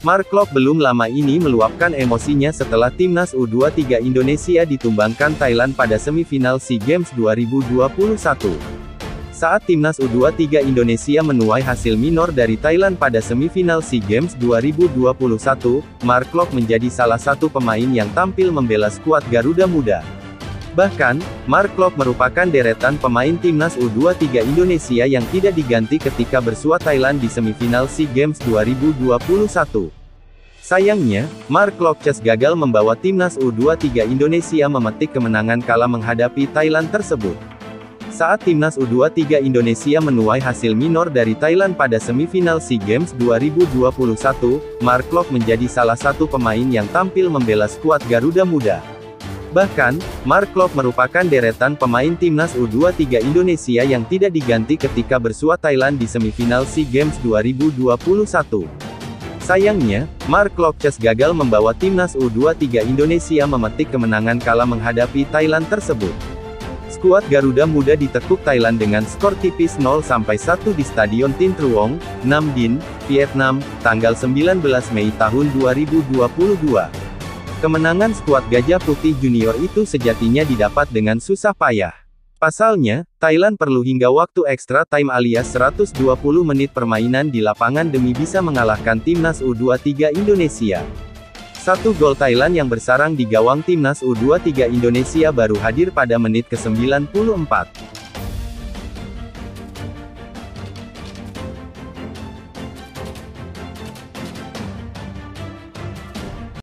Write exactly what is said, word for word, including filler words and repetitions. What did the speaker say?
Mark Klok belum lama ini meluapkan emosinya setelah timnas U dua puluh tiga Indonesia ditumbangkan Thailand pada semifinal SEA Games dua ribu dua puluh satu. Saat timnas U dua puluh tiga Indonesia menuai hasil minor dari Thailand pada semifinal SEA Games dua ribu dua puluh satu, Mark Klok menjadi salah satu pemain yang tampil membela skuad Garuda Muda. Bahkan, Mark Klok merupakan deretan pemain timnas U dua puluh tiga Indonesia yang tidak diganti ketika bersua Thailand di semifinal SEA Games dua ribu dua puluh satu. Sayangnya, Mark Klok gagal membawa timnas U dua puluh tiga Indonesia memetik kemenangan kala menghadapi Thailand tersebut. Saat timnas U dua puluh tiga Indonesia menuai hasil minor dari Thailand pada semifinal SEA Games dua ribu dua puluh satu, Mark Klok menjadi salah satu pemain yang tampil membela skuad Garuda Muda. Bahkan, Mark Klok merupakan deretan pemain timnas U dua puluh tiga Indonesia yang tidak diganti ketika bersua Thailand di semifinal SEA Games dua ribu dua puluh satu. Sayangnya, Mark Klok gagal membawa timnas U dua puluh tiga Indonesia memetik kemenangan kala menghadapi Thailand tersebut. Skuad Garuda Muda ditekuk Thailand dengan skor tipis nol sampai satu di Stadion Tin Truong, Nam Dinh, Vietnam, tanggal sembilan belas Mei tahun dua ribu dua puluh dua. Kemenangan skuad Gajah Putih Junior itu sejatinya didapat dengan susah payah. Pasalnya, Thailand perlu hingga waktu extra time alias seratus dua puluh menit permainan di lapangan demi bisa mengalahkan timnas U dua puluh tiga Indonesia. Satu gol Thailand yang bersarang di gawang timnas U dua puluh tiga Indonesia baru hadir pada menit ke sembilan puluh empat.